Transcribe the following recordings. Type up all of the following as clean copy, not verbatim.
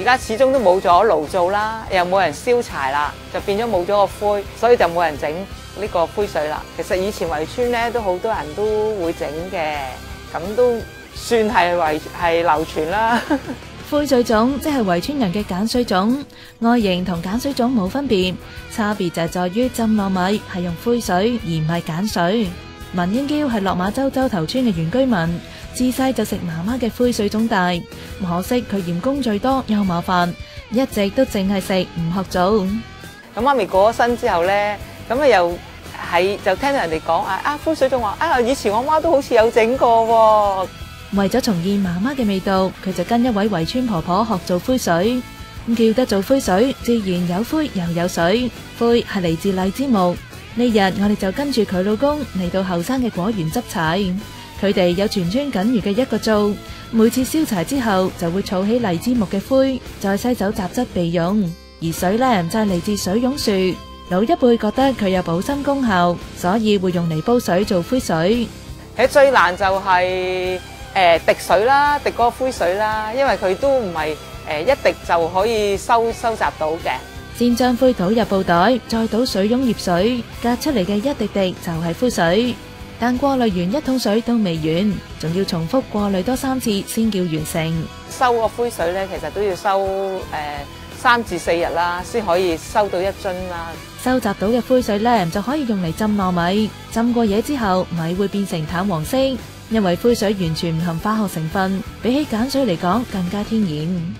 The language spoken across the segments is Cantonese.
而家始終都冇咗爐灶啦，又冇人燒柴啦，就變咗冇咗個灰，所以就冇人整呢個灰水啦。其實以前圍村咧都好多人都會整嘅，咁都算係流傳啦。 灰水粽即係圍村人嘅鹼水粽，外形同鹼水粽冇分別，差別就係在於浸糯米係用灰水而唔係鹼水。文英嬌係落馬洲洲頭村嘅原居民，自細就食媽媽嘅灰水粽大，可惜佢嫌工序多又麻煩，一直都淨係食唔學做。 咁媽咪過咗身之後咧，咁啊又就聽到人哋講灰水粽話以前我媽都好似有整過喎。 為咗重現媽媽嘅味道，佢就跟一位圍村婆婆學做灰水。叫得做灰水，自然有灰又有水。灰係嚟自荔枝木。呢日我哋就跟住佢老公嚟到後生嘅果園執柴。佢哋有全村僅餘嘅一個灶，每次燒柴之後就會儲起荔枝木嘅灰，再篩走雜質備用。而水呢，就係嚟自水榕樹。老一輩覺得佢有保濕功效，所以會用嚟煲水做灰水。 其實最難就係滴水啦，滴嗰個灰水啦，因為佢都唔係一滴就可以收集到嘅。 先將灰倒入布袋，再倒水溶醃水，隔出嚟嘅一滴滴就係灰水。但過濾完一桶水都未完，仲要重複過濾多3次先叫完成。 收個灰水咧，其實都要收3至4日啦，先可以收到1樽啦。 收集到嘅灰水咧，就可以用嚟浸糯米。浸過嘢之後，米會變成淡黃色。因為灰水完全唔含化學成分，比起鹼水嚟講更加天然。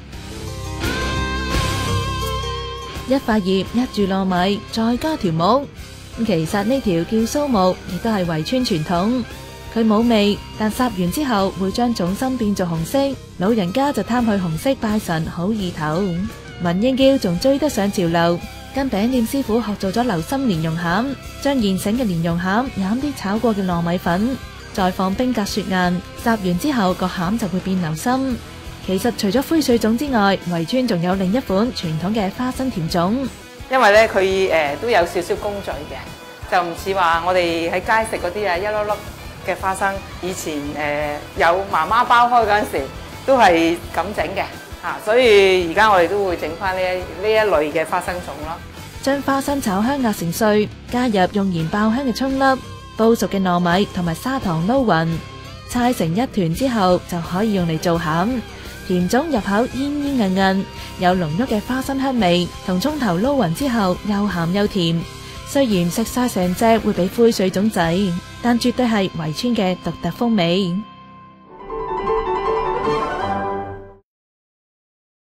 一塊葉一住糯米，再加條木。其實呢條叫蘇木，亦都係圍村傳統。佢冇味，但烚完之後會將粽心變做紅色。老人家就貪去紅色拜神好意頭。文英嬌仲追得上潮流，跟餅店師傅學做咗流心蓮蓉餡，將現成嘅蓮蓉餡餡啲炒過嘅糯米粉。再放冰格雪硬，烚完之後個餡就會變流心。其實除咗灰水粽之外，圍村仲有另一款傳統嘅花生甜粽。因為咧佢都有少少工序嘅，就唔似話我哋喺街食嗰啲一粒粒嘅花生。以前有媽媽包開嗰陣時都係咁整嘅嚇，所以而家我哋都會整翻呢一類嘅花生粽咯。 將花生炒香壓成碎，加入用鹽爆香嘅蔥粒。煲熟嘅糯米同埋砂糖撈勻，搓成一團之後就可以用嚟做餡。甜粽入口煙煙韌韌，有濃郁嘅花生香味，同蔥頭撈勻之後又鹹又甜。雖然食晒成隻會俾灰水粽仔，但絕對係圍村嘅獨特風味。